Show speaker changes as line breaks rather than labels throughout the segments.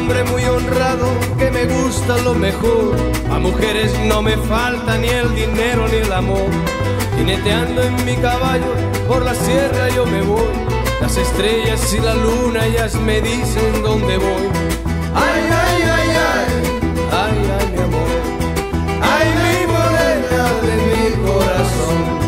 hombre muy honrado que me gusta lo mejor. A mujeres no me falta ni el dinero ni el amor. Jineteando en mi caballo por la sierra yo me voy. Las estrellas y la luna ellas me dicen dónde voy. Ay, ay, ay, ay, ay, ay, mi amor. Ay, mi morena de mi corazón.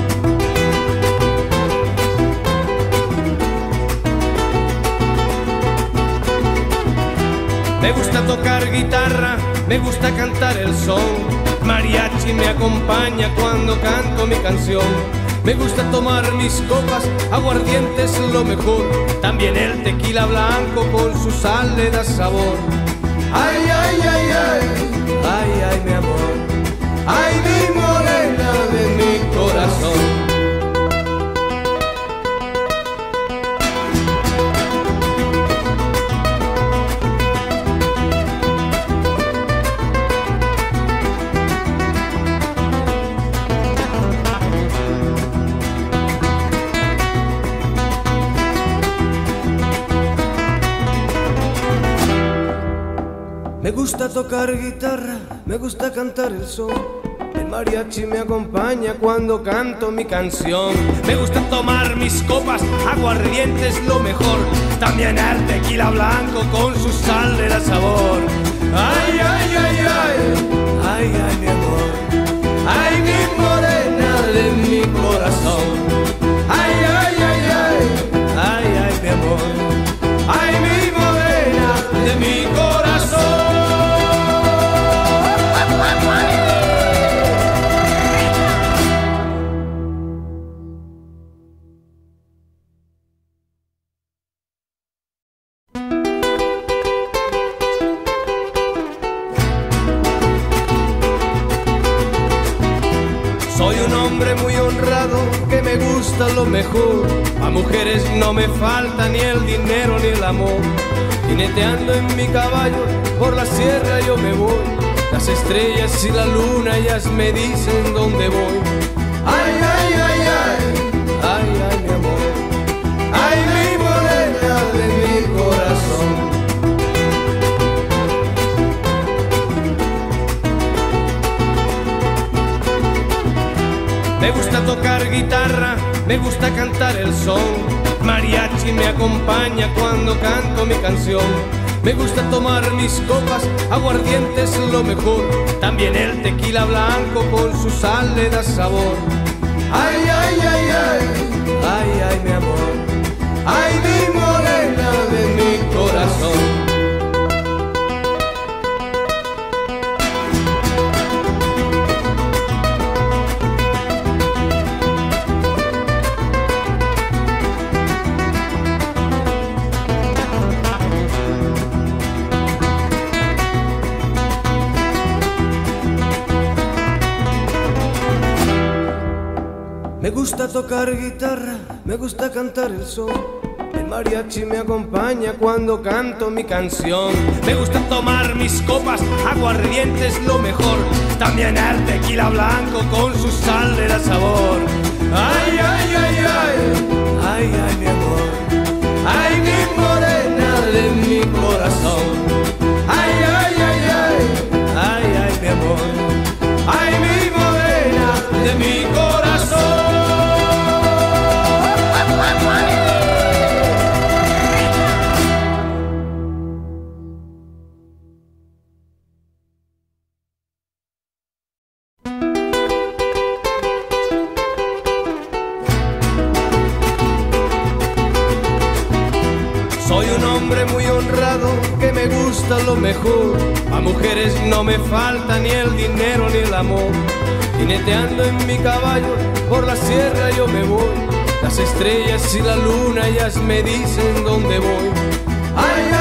Me gusta tocar guitarra, me gusta cantar el son. Mariachi me acompaña cuando canto mi canción. Me gusta tomar mis copas, aguardiente es lo mejor. También el tequila blanco con su sal le da sabor. Ay, ay, ay, ay, ay, ay, mi amor. Ay, mi morena de mi corazón. Me gusta tocar guitarra, me gusta cantar el son. El mariachi me acompaña cuando canto mi canción. Me gusta tomar mis copas, aguardiente es lo mejor. También el tequila blanco con su sal le da sabor. Ay, ay, ay, ay, ay, ay, mi amor. Ay, mi morena de mi corazón. Ay, ay, ay, ay, ay, ay, mi amor. Ay, mi morena de mi corazón. Soy un hombre muy honrado que me gusta lo mejor. A mujeres no me falta ni el dinero ni el amor. Jineteando en mi caballo por la sierra yo me voy. Las estrellas y la luna ellas me dicen dónde voy. Ay, ay, ay, ay, ay, ay, mi amor. Ay, mi morena de mi corazón. Me gusta tocar guitarra, me gusta cantar el son. Mariachi me acompaña cuando canto mi canción. Me gusta tomar mis copas, aguardiente es lo mejor. También el tequila blanco con su sal le da sabor. Ay, ay, ay, ay, ay, ay, mi amor. Ay, mi morena de mi corazón. Me gusta tocar guitarra, me gusta cantar el son. El mariachi me acompaña cuando canto mi canción. Me gusta tomar mis copas, aguardiente es lo mejor. También el tequila blanco con su sal le da sabor. Ay, ay, ay, ay, ay, ay, mi amor. Ay, mi morena de mi corazón. Ay, ay, ay, ay, ay, ay, mi amor. Ay, mi morena de mi corazón. Soy un hombre muy honrado que me gusta lo mejor. A mujeres no me falta ni el dinero ni el amor. Jineteando en mi caballo por la sierra yo me voy. Las estrellas y la luna ellas me dicen dónde voy. Ay,